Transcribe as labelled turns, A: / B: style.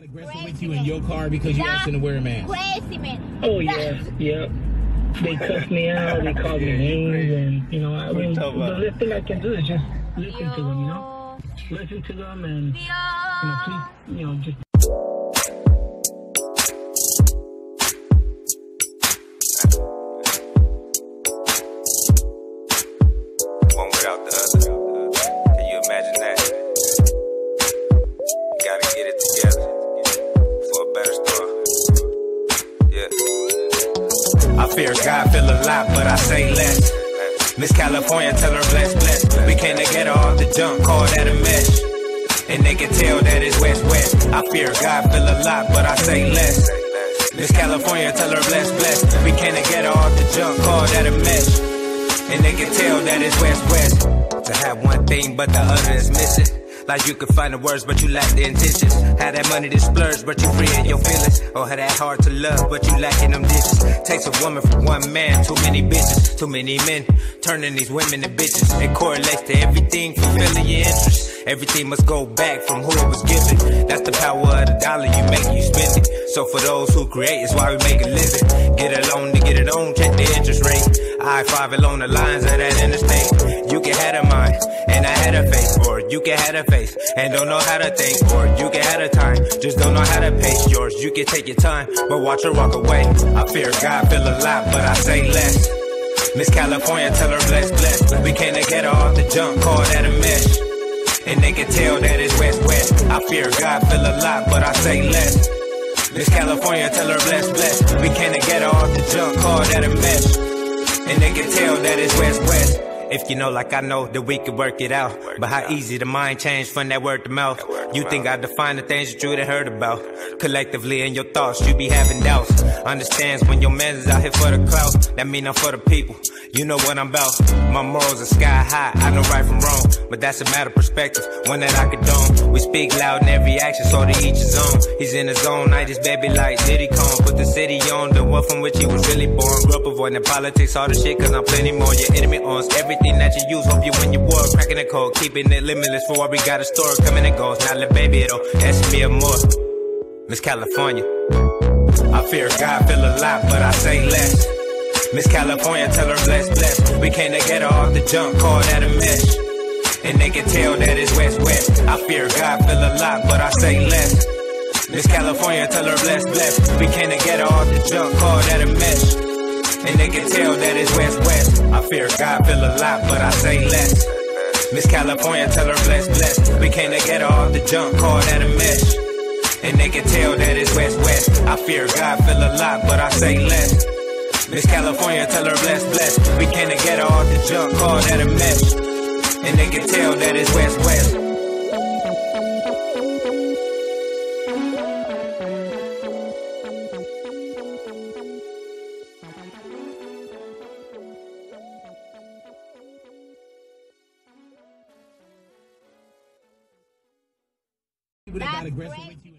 A: Aggressive with you in your car because you asked him to wear a mask.
B: Crazy man.
C: Oh yes, yep. They cussed me out. They called me names, and I mean, the least thing I can do is just listen to them. Listen to them, and please, just.
D: One without the other. Can you imagine that? You gotta get it together for a better story. Yeah. I fear God feel a lot, but I say less. Miss California, tell her bless, bless. We came together off the jump, call that a mesh. And they can tell that it's west, west. I fear God feel a lot, but I say less. Miss California, tell her bless, bless. We came together off the jump, call that a mesh. And they can tell that it's west, west. To have one thing, but the other is missing. Like you can find the words, but you lack the intentions. Have that money to splurge, but you free in your feelings. Or have that heart to love, but you lacking them dishes. Takes a woman from one man, too many bitches, too many men. Turning these women to bitches. It correlates to everything, fulfilling your interests. Everything must go back from who it was given. That's the power of the dollar, you make it, you spend it. So for those who create, it's why we make a living. Get a loan to get it on, check the interest rate. I-5 along the lines of that interstate. You can have a mind, and I had a face. Or you can have a face, and don't know how to think. Or you can have a time, just don't know how to pace yours. You can take your time, but watch her walk away. I fear God feel a lot, but I say less. Miss California, tell her bless, bless. We came together off the jump, call that a mesh. And they can tell that it's west, west. I fear God feel a lot, but I say less. Miss California, tell her bless, bless. We came together off the jump, call that a mesh. And they can tell that it's west, west. If you know like I know, that we could work it out. But how easy the mind change from that word to mouth. You think I define the things that you done heard about. Collectively in your thoughts, you be having doubts. Understands when your man is out here for the clout. That mean I'm for the people, you know what I'm about. My morals are sky high, I know right from wrong. But that's a matter of perspective, one that I condone. We speak loud in every action, so to each his own. He's in his own night, his baby like Diddy Kong. Put the city on, the one from which he was really born. Grew up avoiding politics, all the shit, cause I'm plenty more. Your enemy owns everything that you use, hope you win your war. Cracking the code, keeping it limitless for what we got a store. Coming and goes, not let baby though, that's me or more. Miss California, I fear God feel a lot, but I say less. Miss California, tell her bless, bless. We came together off the jump, call that a mesh. And they can tell that it's west, west. I fear God feel a lot, but I say less. Miss California, tell her bless, bless. We came together off the jump, call that a mesh. And they can tell that it's west, west. I fear God feel a lot, but I say less. Miss California, tell her bless, bless. We came together off the jump, call that a mesh. And they can tell that it's west, west. I fear God feel a lot, but I say less. Miss California, tell her bless, bless. We came together off the jump, call that a mesh. And they can tell that it's west, west.
A: People that got aggressive with you.